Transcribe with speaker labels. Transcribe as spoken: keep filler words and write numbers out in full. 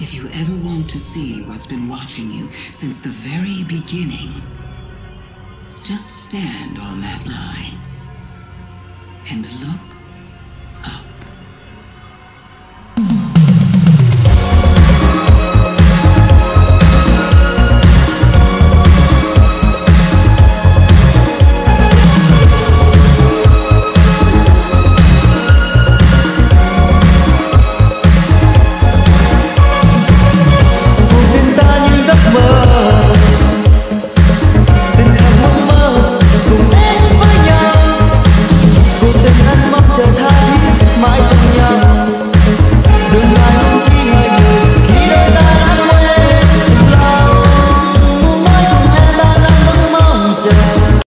Speaker 1: If you ever want to see what's been watching you since the very beginning, just stand on that line and look